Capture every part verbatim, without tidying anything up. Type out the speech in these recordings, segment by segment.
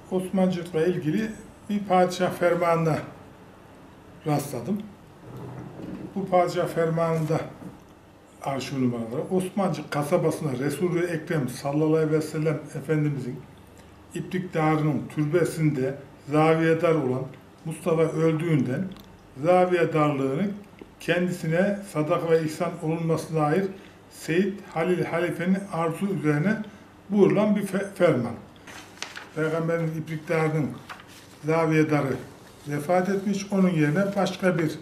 Osmancılıkla ilgili bir padişah fermanına rastladım. Bu padişah fermanında arşiv numaraları Osmancık kasabasına Resul-i Ekrem sallallahu aleyhi ve sellem Efendimizin İplik Dağı'nın türbesinde zaviyedar olan Mustafa öldüğünden zaviyedarlığını kendisine sadaka ve ihsan olunmasına dair Seyyid Halil Halife'nin arzu üzerine buyurulan bir ferman. Peygamberin İplik Dağı'nın zaviyedarı vefat etmiş, onun yerine başka bir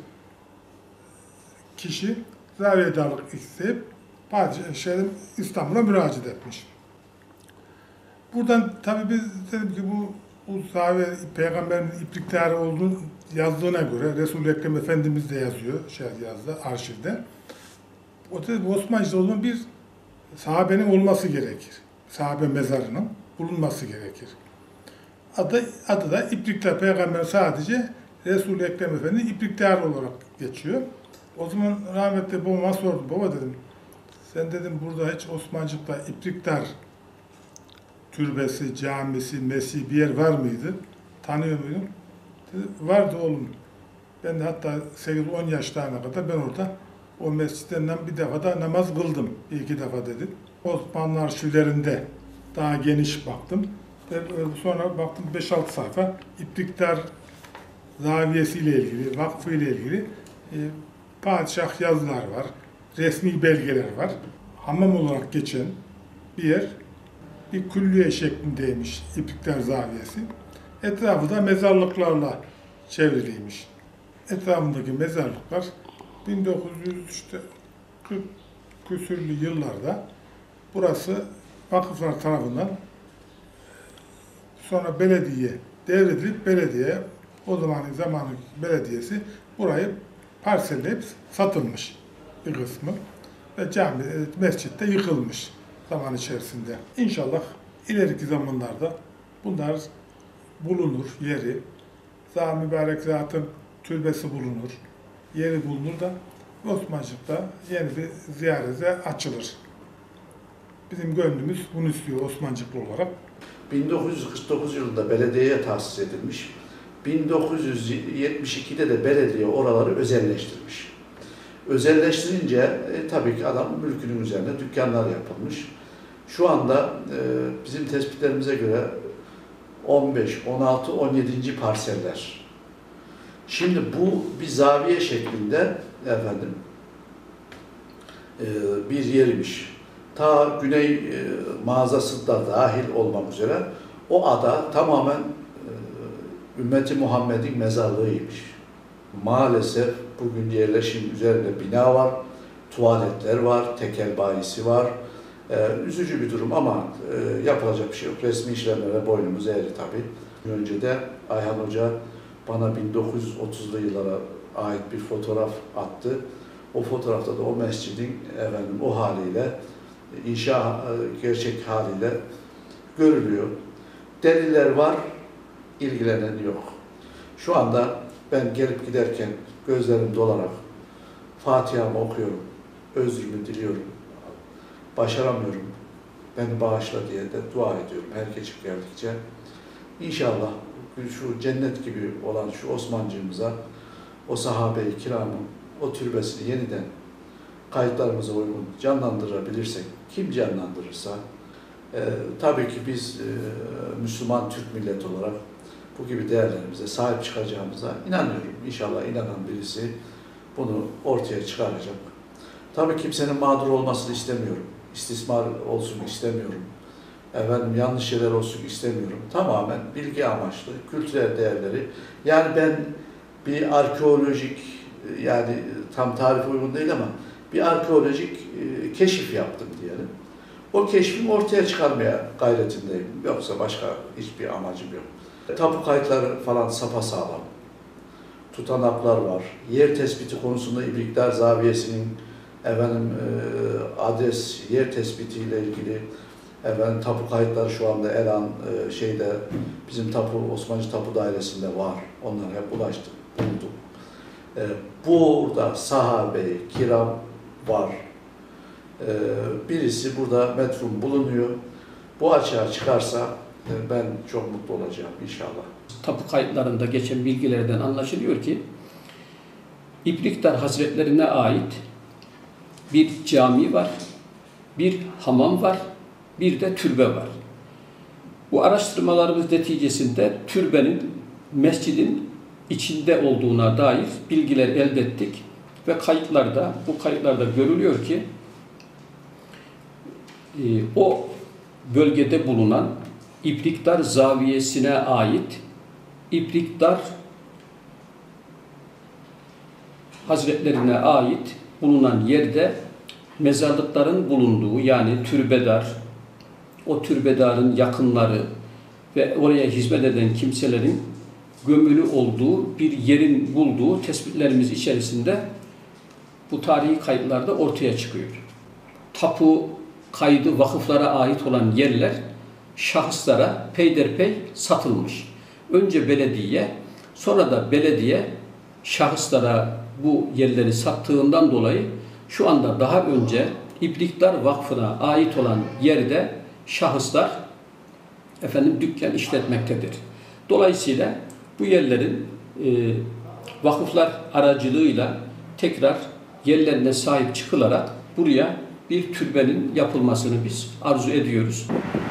kişi zaviyedarlık isteyip şey, İstanbul'a müracaat etmiş. Buradan tabii biz dedim ki bu, bu zaviye Peygamberin İplik Dağı olduğunu yazdığına göre Resul-i Ekrem Efendimiz de yazıyor, şey yazdı arşivde. O da Osmancı'da olan bir sahabenin olması gerekir. Sahabe mezarının bulunması gerekir. Adı, adı da İplik Dağı. Peygamber sadece Resul-i Ekrem Efendi İplik Dağı olarak geçiyor. O zaman rahmetli babama sordum. Baba dedim, sen dedim burada hiç Osmancık'ta İplik Dağı türbesi, camisi, mesih bir yer var mıydı? Tanıyor muydun? Dedi, vardı oğlum. Ben de hatta sekiz on yaşlarına kadar ben orada o mescitten bir defa da namaz kıldım. Bir iki defa dedi. Osmanlı arşivlerinde daha geniş baktım. Ve sonra baktım beş altı sayfa İplik Dağı zaviyesiyle ilgili, vakfı ile ilgili e, padişah yazılar var, resmi belgeler var. Hamam olarak geçen bir yer, bir külliye şeklindeymiş İplik Dağı zaviyesi. Etrafı da mezarlıklarla çevriliymiş. Etrafındaki mezarlıklar bin dokuz yüz kırk küsürlü yıllarda burası vakıflar tarafından sonra belediye devredilip belediye, o zamanın zamanı belediyesi burayı parselleyip satılmış bir kısmı ve cami, mescitte yıkılmış zaman içerisinde. İnşallah ileriki zamanlarda bunlar bulunur, yeri, zat mübarek zatın türbesi bulunur, yeri bulunur da Osmancık'ta yeni bir ziyarete açılır. Bizim gönlümüz bunu istiyor Osmancıklı olarak. bin dokuz yüz kırk dokuz yılında belediyeye tahsis edilmiş. bin dokuz yüz yetmiş ikide de belediye oraları özelleştirmiş. Özelleştirince e, tabii ki adam mülkünün üzerine dükkanlar yapılmış. Şu anda e, bizim tespitlerimize göre on beş, on altı, on yedinci parseller. Şimdi bu bir zaviye şeklinde efendim e, bir yermiş. Ta güney e, mağazası da dahil olmak üzere o ada tamamen e, ümmeti Muhammed'in mezarlığıymış. Maalesef bugün yerleşim üzerinde bina var, tuvaletler var, tekel bayisi var. E, üzücü bir durum ama e, yapılacak bir şey yok. Resmi işlemlere boynumuz eğri tabii. Önce de Ayhan Hoca bana bin dokuz yüz otuzlu yıllara ait bir fotoğraf attı. O fotoğrafta da o mescidin efendim o haliyle inşa gerçek haliyle görülüyor. Deliller var, ilgilenen yok. Şu anda ben gelip giderken gözlerim dolarak Fatiha'mı okuyorum, özrümü diliyorum, başaramıyorum, beni bağışla diye de dua ediyorum her geçip geldikçe. İnşallah şu cennet gibi olan şu Osmancığımıza, o sahabe-i kiramın o türbesini yeniden kayıtlarımıza uygun canlandırabilirsek, kim canlandırırsa, e, tabii ki biz e, Müslüman Türk milleti olarak bu gibi değerlerimize sahip çıkacağımıza inanıyorum. İnşallah inanan birisi bunu ortaya çıkaracak. Tabii kimsenin mağdur olmasını istemiyorum. İstismar olsun istemiyorum. Efendim yanlış şeyler olsun istemiyorum. Tamamen bilgi amaçlı, kültürel değerleri. Yani ben bir arkeolojik, yani tam tarif uygun değil ama bir arkeolojik e, keşif yaptım diyelim. O keşfimi ortaya çıkarmaya gayretindeyim. Yoksa başka hiçbir amacım yok. Tapu kayıtları falan sapasağlam. Tutanaklar var. Yer tespiti konusunda İplik Dağı Zaviyesi'nin efendim e, adres, yer tespitiyle ilgili efendim tapu kayıtları şu anda Elan e, şeyde bizim tapu Osmancı Tapu Dairesi'nde var. Onlara hep ulaştık, bulduk. E, burada sahabe-i kiram var. Ee, birisi burada metfun bulunuyor. Bu açığa çıkarsa Ben çok mutlu olacağım inşallah. Tapu kayıtlarında geçen bilgilerden anlaşılıyor ki İplikdar Hazretlerine ait bir cami var, bir hamam var, bir de türbe var. Bu araştırmalarımız neticesinde türbenin mescidin içinde olduğuna dair bilgiler elde ettik ve kayıtlarda, bu kayıtlarda görülüyor ki e, o bölgede bulunan İplikdar Zaviyesi'ne ait İplikdar Hazretlerine ait bulunan yerde mezarlıkların bulunduğu, yani türbedar, o türbedarın yakınları ve oraya hizmet eden kimselerin gömülü olduğu bir yerin bulduğu tespitlerimiz içerisinde bu tarihi kayıtlarda ortaya çıkıyor. Tapu kaydı vakıflara ait olan yerler şahıslara peyderpey satılmış. Önce belediye, sonra da belediye şahıslara bu yerleri sattığından dolayı şu anda daha önce İplikdar Vakfı'na ait olan yerde şahıslar efendim dükkan işletmektedir. Dolayısıyla bu yerlerin e, vakıflar aracılığıyla tekrar yerlerine sahip çıkılarak buraya bir türbenin yapılmasını biz arzu ediyoruz.